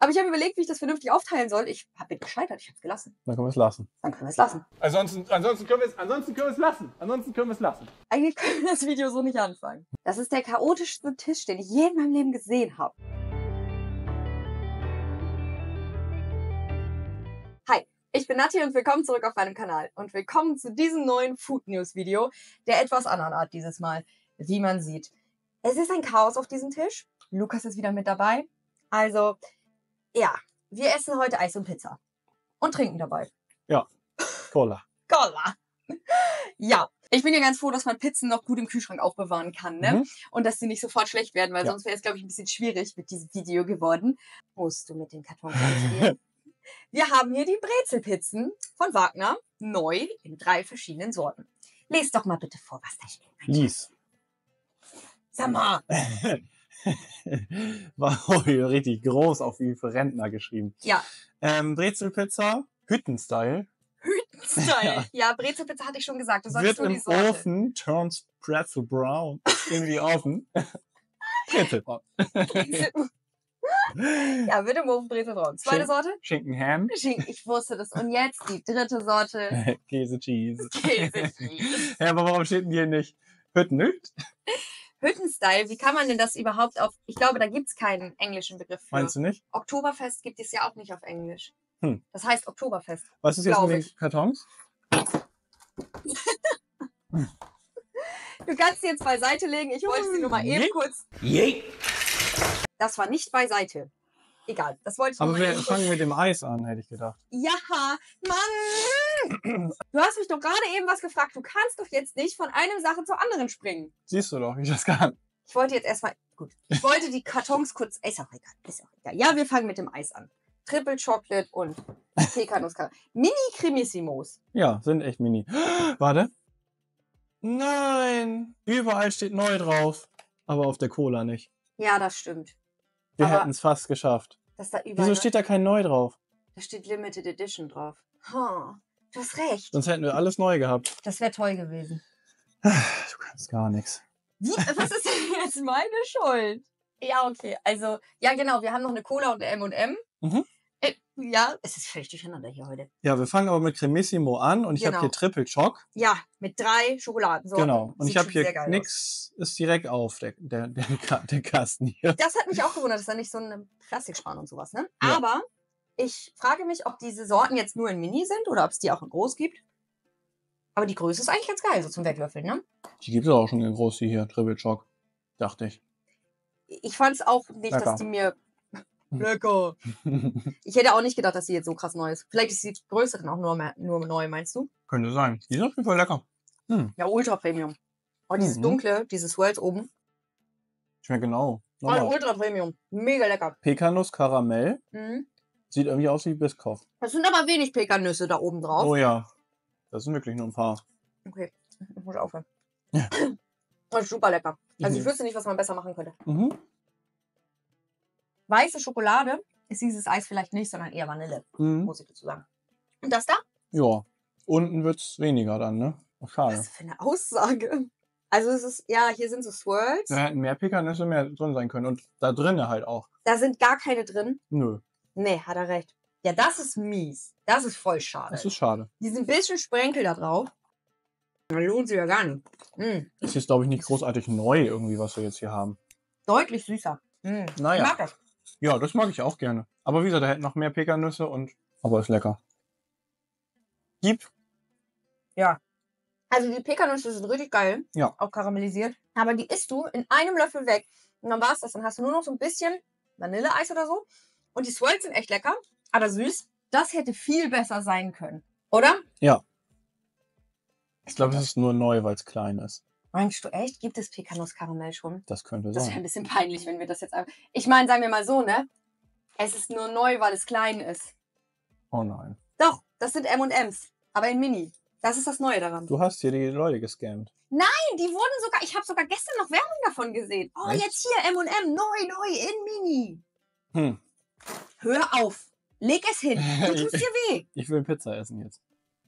Aber ich habe überlegt, wie ich das vernünftig aufteilen soll. Ich bin gescheitert, ich habe es gelassen. Dann können wir es lassen. Dann können wir es lassen. Ansonsten können wir es lassen. Eigentlich können wir das Video so nicht anfangen. Das ist der chaotischste Tisch, den ich je in meinem Leben gesehen habe. Hi, ich bin Nati und willkommen zurück auf meinem Kanal. Und willkommen zu diesem neuen Food News Video, der etwas anderen Art dieses Mal, wie man sieht. Es ist ein Chaos auf diesem Tisch. Lukas ist wieder mit dabei. Also, ja, wir essen heute Eis und Pizza. Und trinken dabei. Ja, Cola. Cola. Ja, ich bin ja ganz froh, dass man Pizzen noch gut im Kühlschrank aufbewahren kann, ne? Und dass sie nicht sofort schlecht werden, weil sonst wäre es, glaube ich, ein bisschen schwierig mit diesem Video geworden. Musst du mit dem Karton spielen? Wir haben hier die Brezelpizzen von Wagner, neu in 3 verschiedenen Sorten. Lest doch mal bitte vor, was da steht. Lies. Sag mal. War hier richtig groß auf wie für Rentner geschrieben. Ja. Brezelpizza, Hüttenstyle. Hüttenstyle. Ja, Brezelpizza hatte ich schon gesagt. Du solltest Wird nur die im Sorte. Ofen, turns pretzel brown. In die Ofen. Brezelbraun. Ja, wird im Ofen Brezelbraun. Zweite Sorte? Schinken Ham. Schinken, ich wusste das. Und jetzt die dritte Sorte. Käse Cheese. Käse Cheese. Ja, aber warum steht denn hier nicht Hüttenhüt? Hüttenstyle, wie kann man denn das überhaupt auf... Ich glaube, da gibt es keinen englischen Begriff für. Meinst du nicht? Oktoberfest gibt es ja auch nicht auf Englisch. Hm. Das heißt Oktoberfest. Was ist jetzt mit den Kartons? Du kannst sie jetzt beiseite legen. Ich wollte sie nur mal eben kurz... Das war nicht beiseite. Egal, das wollte ich nur Aber mal wir eben fangen mit dem Eis an, hätte ich gedacht. Ja, Mann! Du hast mich doch gerade eben was gefragt. Du kannst doch jetzt nicht von einer Sache zur anderen springen. Siehst du doch, wie ich das kann. Ich wollte jetzt erstmal... Gut, ich wollte die Kartons kurz... Ist auch egal, ist auch egal. Ja, wir fangen mit dem Eis an. Triple Chocolate und Pekanuss. Mini Cremissimos. Ja, sind echt mini. Warte. Nein! Überall steht neu drauf. Aber auf der Cola nicht. Ja, das stimmt. Wir Aber hätten es fast geschafft. dass da überall... Wieso steht da kein Neu drauf? Da steht Limited Edition drauf. Du hast recht. Sonst hätten wir alles neu gehabt. Das wäre toll gewesen. Du kannst gar nichts. Wie? Was ist denn jetzt meine Schuld? Ja, okay. Also, ja genau, wir haben noch eine Cola und eine M&M. Mhm. Ja, es ist völlig durcheinander hier heute. Ja, wir fangen aber mit Cremissimo an und ich habe hier Triple Choc. Ja, mit 3 Schokoladensorten. Genau. Und ich habe hier nix, ist direkt auf, der Kasten hier. Das hat mich auch gewundert, das ist ja nicht so eine Plastiksparen und sowas, ne? Ja. Aber ich frage mich, ob diese Sorten jetzt nur in Mini sind oder ob es die auch in Groß gibt. Aber die Größe ist eigentlich ganz geil, so zum Wegwürfeln, ne? Die gibt es auch schon in groß, die hier, Triple Choc. Dachte ich. Ich fand es auch nicht, Lecker. dass die mir... Lecker. Ich hätte auch nicht gedacht, dass die jetzt so krass neu ist. Vielleicht ist die größere auch nur neu, meinst du? Könnte sein. Die ist auf jeden Fall lecker. Ja, Ultra Premium. Oh, dieses dunkle, dieses Swirls oben. Schmeckt genau. Oh, Ultra Premium. Mega lecker. Pekanuss Karamell. Mhm. Sieht irgendwie aus wie Biscoff. Es sind aber wenig Pekannüsse da oben drauf. Oh ja. Das sind wirklich nur ein paar. Okay, ich muss aufhören. Das ist super lecker. Also ich wüsste nicht, was man besser machen könnte. Mhm. Weiße Schokolade ist dieses Eis vielleicht nicht, sondern eher Vanille, muss ich dazu sagen. Und das da? Ja. Unten wird es weniger dann, ne? Ach, schade. Was für eine Aussage. Also es ist, ja, hier sind so Swirls. Da hätten mehr Pekannüsse mehr drin sein können. Und da drinnen halt auch. Da sind gar keine drin. Nö. Nee, hat er recht. Ja, das ist mies. Das ist voll schade. Das ist schade. Die sind ein bisschen Sprenkel da drauf. Das lohnt sich ja gar nicht. Das ist, glaube ich, nicht großartig neu irgendwie, was wir jetzt hier haben. Deutlich süßer. Naja. Ich mag das. Ja, das mag ich auch gerne. Aber wie gesagt, da hätten noch mehr Pekannüsse und... Aber ist lecker. Gib. Ja. Also die Pekannüsse sind richtig geil. Ja. Auch karamellisiert. Aber die isst du in einem Löffel weg. Und dann war's das. Dann hast du nur noch so ein bisschen Vanilleeis oder so. Und die Swirls sind echt lecker. Aber süß. Das hätte viel besser sein können. Oder? Ja. Ich glaube, das ist nur neu, weil es klein ist. Meinst du echt? Gibt es Pekanuss-Karamell schon? Das könnte Das wäre sein. ein bisschen peinlich, wenn wir das jetzt... Ich meine, sagen wir mal so, ne? Es ist nur neu, weil es klein ist. Oh nein. Doch, das sind M&M's. Aber in Mini. Das ist das Neue daran. Du hast hier die Leute gescammt. Nein, die wurden sogar... Ich habe sogar gestern noch Werbung davon gesehen. Oh, Echt? jetzt hier M&M. Neu in Mini. Hm. Hör auf. Leg es hin. Du tust dir weh. Ich will Pizza essen jetzt.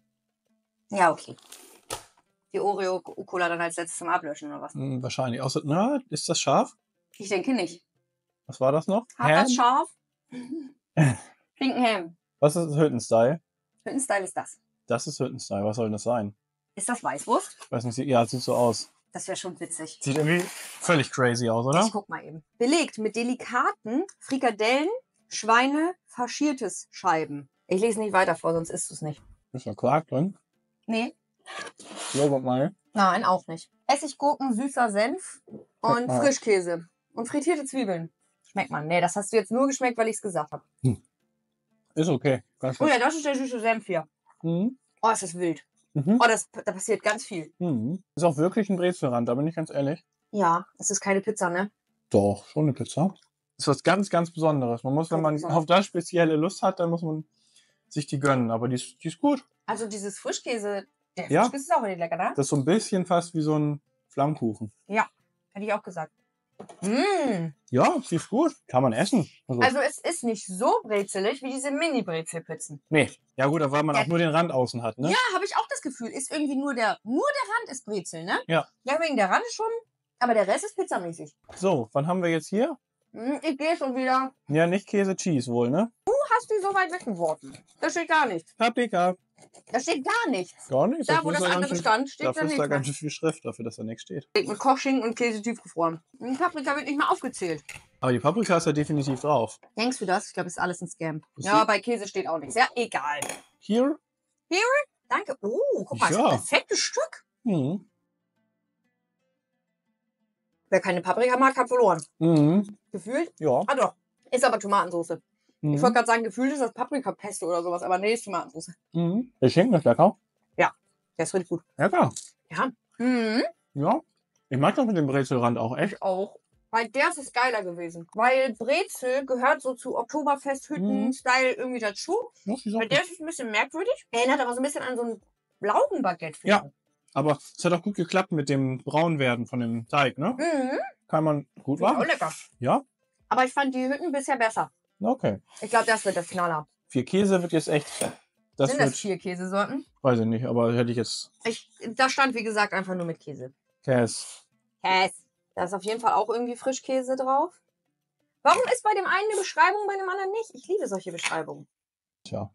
Ja, okay. Die Oreo-Cola dann als letztes zum Ablöschen oder was? Wahrscheinlich. Außer, na, ist das scharf? Ich denke nicht. Was war das noch? Hat das scharf? Schinkenham. Was ist Hüttenstyle? Hüttenstyle ist das. Das ist Hüttenstyle. Was soll denn das sein? Ist das Weißwurst? Ich weiß nicht, ja, sieht so aus. Das wäre schon witzig. Sieht irgendwie völlig crazy aus, oder? Ich guck mal eben. Belegt mit delikaten Frikadellen, Schweine, faschiertes Scheiben. Ich lese nicht weiter vor, sonst isst du es nicht. Ist da Quark drin? Nee. Joghurt mal. Nein, auch nicht. Essiggurken, süßer Senf und Frischkäse. Und frittierte Zwiebeln. Schmeckt man. Nee, das hast du jetzt nur geschmeckt, weil ich es gesagt habe. Ist okay. Oh ja, das ist der süße Senf hier. Mhm. Oh, es ist wild. Mhm. Oh, da passiert ganz viel. Mhm. Ist auch wirklich ein Brezelrand, da bin ich ganz ehrlich. Ja, es ist keine Pizza, ne? Doch, schon eine Pizza. Ist was ganz, ganz Besonderes. Man muss, wenn man auf das spezielle Lust hat, dann muss man sich die gönnen. Aber die ist gut. Also dieses Frischkäse, der Ja. Frischkäse ist auch richtig lecker, ne? Das ist so ein bisschen fast wie so ein Flammkuchen. Ja, hätte ich auch gesagt. Mmh. Ja, die ist gut. Kann man essen. Also es ist nicht so brezelig wie diese Mini-Brezelpizzen. Nee. Ja gut, da weil man auch nur den Rand außen hat, ne? Ja, habe ich auch das Gefühl. Ist irgendwie nur der Rand ist Brezel, ne? Ja. Ja, wegen der Rand schon. Aber der Rest ist pizzamäßig. So, wann haben wir jetzt hier? Ich gehe schon wieder. Ja, nicht Käse, Cheese wohl, ne? Du hast die so weit weggeworfen. Da steht gar nichts. Paprika. Da steht gar nichts. Gar nichts. Da, wo das andere stand, steht da Dafür ist nichts da ganz mehr. schön viel Schrift, dafür, dass da nichts steht. Mit Kochschinken und Käse tiefgefroren. Die Paprika wird nicht mal aufgezählt. Aber die Paprika ist ja definitiv drauf. Denkst du das? Ich glaube, ist alles ein Scam. Das Ja, sieht- bei Käse steht auch nichts. Ja, egal. Hier? Danke. Oh, guck mal, Ja. das ist ein perfektes Stück. Mhm. Wer keine Paprika mag, hat verloren. Mhm. Gefühlt? Ja. Ah doch. Ist aber Tomatensauce. Ich Mhm. wollte gerade sagen, gefühlt ist das Paprikapesto oder sowas, aber nee, ist Tomatensauce. Mhm. Der Schinken ist lecker. Der ist richtig gut. Lecker. Ja. Mhm. Ja. Ich mag das mit dem Brezelrand auch echt. Ich auch. Weil der ist geiler gewesen. Weil Brezel gehört so zu Oktoberfest-Hütten-Style irgendwie dazu. Ja, die ist auch Weil der ist ein bisschen merkwürdig. Erinnert aber so ein bisschen an so ein Laugenbaguette. finde Ja. Aber es hat auch gut geklappt mit dem Braunwerden von dem Teig, ne? ich. Mhm. Kann man gut Ist auch machen. lecker. Ja? Aber ich fand die Hütten bisher besser. Okay. Ich glaube, das wird der Knaller. 4 Käse wird jetzt echt. Das Sind wird, das 4 Käsesorten? weiß ich nicht, aber hätte ich jetzt Da stand, wie gesagt, einfach nur mit Käse. Käse. Käse. Da ist auf jeden Fall auch irgendwie Frischkäse drauf. Warum ist bei dem einen eine Beschreibung, bei dem anderen nicht? Ich liebe solche Beschreibungen. Tja.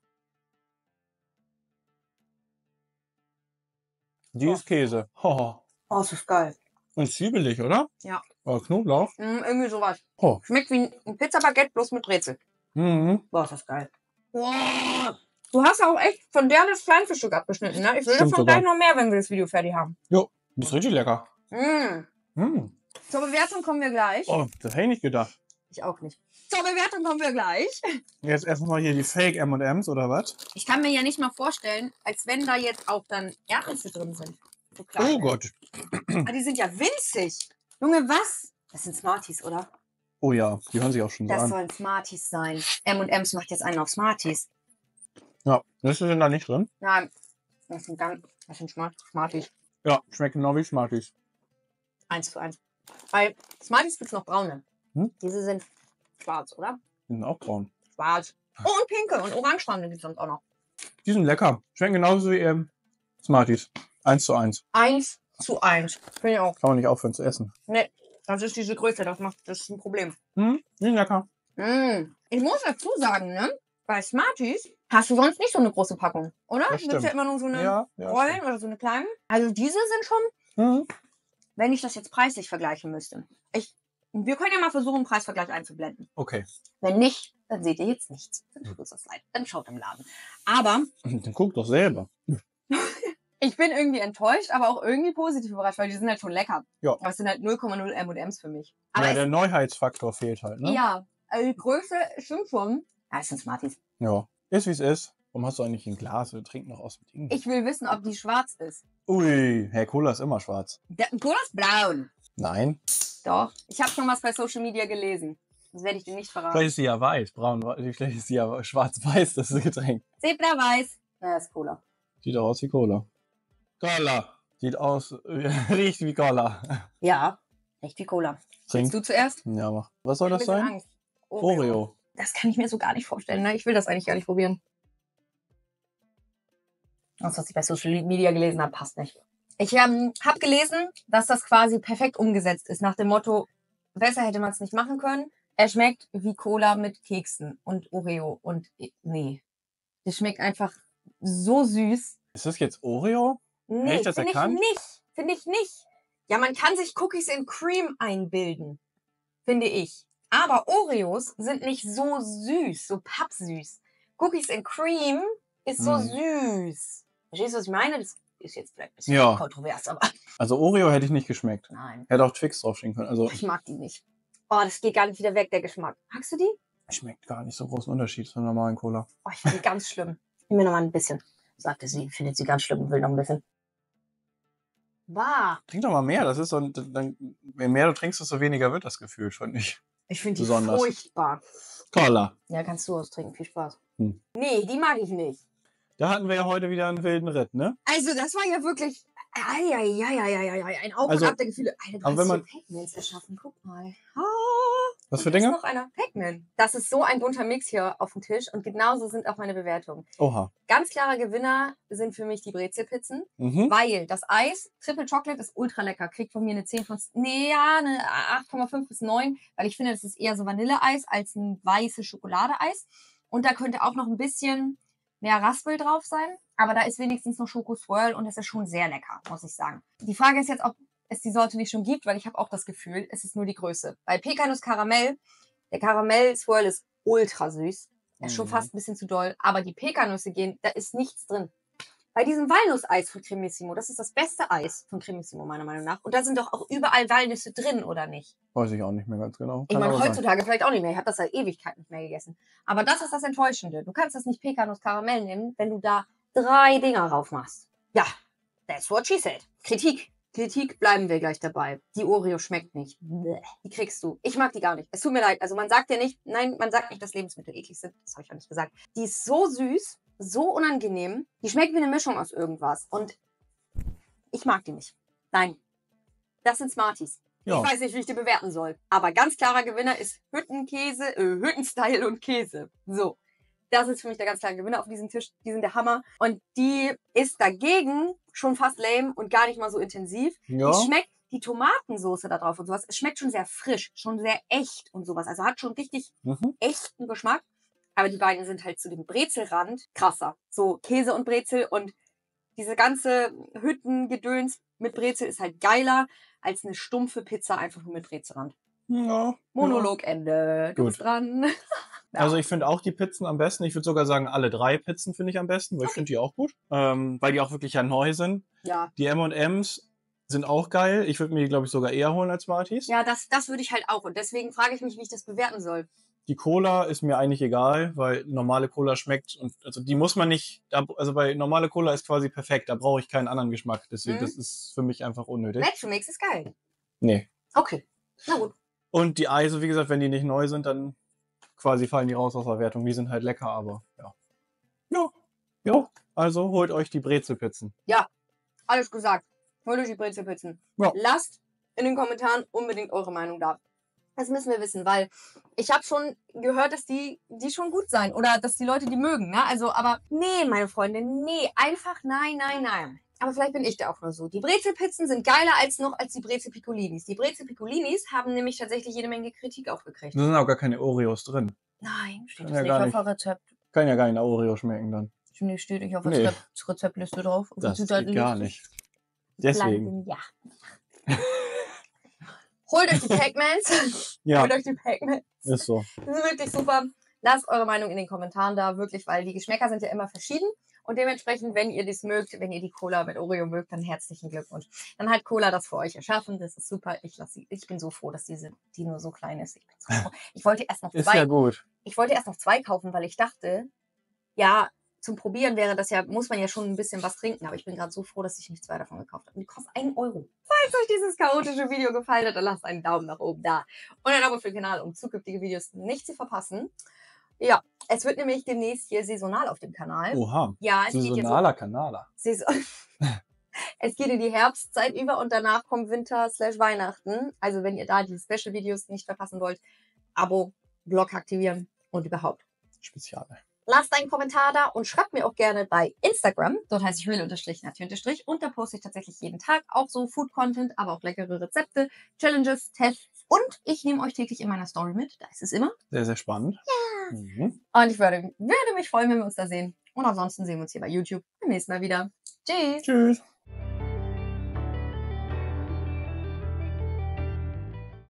Die Oh. ist Käse. Oh. Oh, das ist geil. Und zwiebelig, oder? Ja. Oder Knoblauch. Irgendwie sowas. Oh. Schmeckt wie ein Pizzabaguette, bloß mit Brezel. Mhm. Boah, ist das geil. Boah. Du hast auch echt von der das kleinste Stück abgeschnitten, ne? Ich will Stimmt davon sogar. gleich noch mehr, wenn wir das Video fertig haben. Jo, das ist richtig lecker. Mm. Mhm. Zur Bewertung kommen wir gleich. Oh, das hätte ich nicht gedacht. Ich auch nicht. Zur Bewertung kommen wir gleich. Jetzt erstmal hier die Fake M&M's oder was? Ich kann mir ja nicht mal vorstellen, als wenn da jetzt auch dann Erdnüsse drin sind. So klein. Oh Gott. Ah, die sind ja winzig. Junge, was? Das sind Smarties, oder? Oh ja, die hören sich auch schon so Das an. sollen Smarties sein. M&M's macht jetzt einen auf Smarties. Ja, Nüsse sind da nicht drin. Nein, das sind Smarties. Ja, schmecken genau wie Smarties. 1:1. Bei Smarties gibt es noch braune. Hm? Diese sind schwarz, oder? Die sind auch braun. Schwarz. Oh, und pinke und orangefarbene gibt es sonst auch noch. Die sind lecker. Schmecken genauso wie Smarties. 1:1. 1:1. Finde ich auch. Kann man nicht aufhören zu essen. Ne, das ist diese Größe, das ist ein Problem. Die sind lecker. Ich muss dazu sagen, ne? Bei Smarties hast du sonst nicht so eine große Packung, oder? Das Du gibt's ja stimmt. immer nur so eine Ja, Rollen stimmt. oder so eine kleinen. Also diese sind schon, Mhm. wenn ich das jetzt preislich vergleichen müsste. Wir können ja mal versuchen, einen Preisvergleich einzublenden. Okay. Wenn nicht, dann seht ihr jetzt nichts. Dann tut uns das leid. Dann schaut im Laden. Aber Dann guck doch selber. ich bin irgendwie enttäuscht, aber auch irgendwie positiv überrascht, weil die sind halt schon lecker. Ja. Aber es sind halt 0,0 M&M's für mich. Aber Ja, der Neuheitsfaktor fehlt halt, ne? ja, also die Größe stimmt schon. Ja, es sind Smarties. Ja. Ist wie es ist. Warum hast du eigentlich ein Glas? Wir trinken noch aus dem Ding. Ich will wissen, ob die schwarz ist. Ui, Herr Cola ist immer schwarz. Der Cola ist braun. Nein. Doch. Ich habe schon was bei Social Media gelesen. Das werde ich dir nicht verraten. Vielleicht ist sie ja weiß. Braun, vielleicht ist sie ja schwarz-weiß, das Getränk. Zebra-weiß. Ja, ist Cola. Sieht auch aus wie Cola. Cola. Sieht aus, riecht wie Cola. Ja, echt wie Cola. Trink. Willst du zuerst? Ja, mach. Was soll das Ein bisschen sein? Angst. Oreo. Das kann ich mir so gar nicht vorstellen. Ne? Ich will das eigentlich gar nicht probieren. Das, was ich bei Social Media gelesen habe, passt nicht. Ich habe gelesen, dass das quasi perfekt umgesetzt ist. Nach dem Motto, besser hätte man es nicht machen können. Er schmeckt wie Cola mit Keksen und Oreo und nee. Das schmeckt einfach so süß. Ist das jetzt Oreo? Nee, Hätte ich das erkannt? Finde ich nicht. Ja, man kann sich Cookies in Cream einbilden, finde ich. Aber Oreos sind nicht so süß, so pappsüß. Cookies in Cream ist so süß. Verstehst du, was ich meine? Das ist jetzt vielleicht ein bisschen kontrovers, aber... Also Oreo hätte ich nicht geschmeckt. Nein. Hätte auch Twix draufstehen können. Also ich mag die nicht. Oh, das geht gar nicht wieder weg, der Geschmack. Magst du die? Schmeckt gar nicht so großen Unterschied zum normalen Cola. Oh, ich finde die ganz schlimm. Nimm mir noch mal ein bisschen. Sagte sie, findet sie ganz schlimm und will noch ein bisschen. Bah. Trink doch mal mehr. Das ist so, je mehr du trinkst, desto weniger wird das Gefühl, finde ich. Ich finde die furchtbar. Cola. Ja, kannst du austrinken. Viel Spaß. Nee, die mag ich nicht. Da hatten wir ja heute wieder einen wilden Ritt, ne? Also, das war ja wirklich... ein Auf und Ab der Gefühle. Alter, du aber hast wenn man Pac-Mans erschaffen. Guck mal. Was für Dinge? Da ist noch einer. Pac-Man. Das ist so ein bunter Mix hier auf dem Tisch und genauso sind auch meine Bewertungen. Oha. Ganz klarer Gewinner sind für mich die Brezelpizzen, weil das Eis, Triple Chocolate, ist ultra lecker. Kriegt von mir eine 10 von... Nee, ja, eine 8,5 bis 9, weil ich finde, das ist eher so Vanilleeis als ein weißes Schokoladeeis. Und da könnte auch noch ein bisschen mehr Raspel drauf sein, aber da ist wenigstens noch Schoko-Swirl und es ist schon sehr lecker, muss ich sagen. Die Frage ist jetzt, ob es die Sorte nicht schon gibt, weil ich habe auch das Gefühl, es ist nur die Größe. Bei Pekanuss Karamell, der Karamell-Swirl ist ultra süß. Er ist schon fast ein bisschen zu doll, aber die Pekanüsse gehen, da ist nichts drin. Bei diesem Walnusseis von Cremissimo, das ist das beste Eis von Cremissimo meiner Meinung nach. Und da sind doch auch überall Walnüsse drin, oder nicht? Weiß ich auch nicht mehr ganz genau. Ich meine, heutzutage vielleicht auch nicht mehr. Ich habe das seit Ewigkeit nicht mehr gegessen. Aber das ist das Enttäuschende. Du kannst das nicht Pekanuss Karamell nehmen, wenn du da 3 Dinger drauf machst. Ja, that's what she said. Kritik, bleiben wir gleich dabei. Die Oreo schmeckt nicht. Bleh, die kriegst du. Ich mag die gar nicht. Es tut mir leid. Also man sagt ja nicht, nein, man sagt nicht, dass Lebensmittel eklig sind. Das habe ich auch nicht gesagt. Die ist so süß, so unangenehm. Die schmeckt wie eine Mischung aus irgendwas. Und ich mag die nicht. Nein. Das sind Smarties. Ja. Ich weiß nicht, wie ich die bewerten soll. Aber ganz klarer Gewinner ist Hüttenkäse, Hüttenstyle und Käse. So. Das ist für mich der ganz klare Gewinner auf diesem Tisch. Die sind der Hammer. Und die ist dagegen schon fast lame und gar nicht mal so intensiv. Ja. Die schmeckt die Tomatensoße da drauf und sowas. Es schmeckt schon sehr frisch, schon sehr echt und sowas. Also hat schon richtig echten Geschmack. Aber die beiden sind halt zu dem Brezelrand krasser. So Käse und Brezel und diese ganze Hüttengedöns mit Brezel ist halt geiler als eine stumpfe Pizza einfach nur mit Brezelrand. Ja. Monologende. Du bist dran. Ja. Also ich finde auch die Pizzen am besten. Ich würde sogar sagen, alle 3 Pizzen finde ich am besten, weil ich finde die auch gut. Weil die auch wirklich ja neu sind. Ja. Die M&M's sind auch geil. Ich würde mir die, glaube ich, sogar eher holen als Smarties. Ja, das würde ich halt auch. Und deswegen frage ich mich, wie ich das bewerten soll. Die Cola ist mir eigentlich egal, weil normale Cola schmeckt und also die muss man nicht, also bei normale Cola ist quasi perfekt, da brauche ich keinen anderen Geschmack, deswegen das ist für mich einfach unnötig. Match-Mix ist geil. Nee. Okay, na gut. Und die Eise, wie gesagt, wenn die nicht neu sind, dann quasi fallen die raus aus der Wertung, die sind halt lecker, aber ja. Ja, also holt euch die Brezelpizzen. Ja, alles gesagt. Holt euch die Brezelpizzen. Ja. Lasst in den Kommentaren unbedingt eure Meinung da. Das müssen wir wissen, weil ich habe schon gehört, dass die schon gut sein oder dass die Leute die mögen. Ne? Also, aber nee, meine Freunde, nee, einfach nein. Aber vielleicht bin ich da auch nur so. Die Brezelpizzen sind geiler als die Brezel-Piccolinis. Die Brezel-Piccolinis haben nämlich tatsächlich jede Menge Kritik aufgekriegt. Da sind auch gar keine Oreos drin. Nein, steht das nicht auf der Rezept. Kann ja gar nicht nach Oreo schmecken dann. Nee, steht nicht auf der Rezeptliste drauf. Das geht gar nicht. Deswegen. Ja. Holt euch die Pac-Mans. Ja. Holt euch die Pac-Mans. Ist so. Die sind wirklich super. Lasst eure Meinung in den Kommentaren da, wirklich, weil die Geschmäcker sind ja immer verschieden. Und dementsprechend, wenn ihr das mögt, wenn ihr die Cola mit Oreo mögt, dann herzlichen Glückwunsch. Dann hat Cola das für euch erschaffen. Das ist super. Ich bin so froh, dass die nur so klein ist. Ich bin so froh. Ich wollte erst noch 2. Ist ja gut. Ich wollte erst noch 2 kaufen, weil ich dachte, ja, zum Probieren wäre das ja, muss man ja schon ein bisschen was trinken. Aber ich bin gerade so froh, dass ich nicht 2 davon gekauft habe. Und die kosten 1 Euro. Falls euch dieses chaotische Video gefallen hat, dann lasst einen Daumen nach oben da. Und ein Abo für den Kanal, um zukünftige Videos nicht zu verpassen. Ja, es wird nämlich demnächst hier saisonal auf dem Kanal. Oha. Ja, es saisonaler Kanal. Es geht in die Herbstzeit über und danach kommt Winter/Weihnachten. Also wenn ihr da die Special-Videos nicht verpassen wollt, Abo, Blog aktivieren und überhaupt. Spezial. Lasst einen Kommentar da und schreibt mir auch gerne bei Instagram. Dort heiße ich real_nati_ und da poste ich tatsächlich jeden Tag auch so Food-Content, aber auch leckere Rezepte, Challenges, Tests Und ich nehme euch täglich in meiner Story mit. Da ist es immer. Sehr, sehr spannend. Ja. Mhm. Und ich würde mich freuen, wenn wir uns da sehen. Und ansonsten sehen wir uns hier bei YouTube beim nächsten Mal wieder. Tschüss. Tschüss.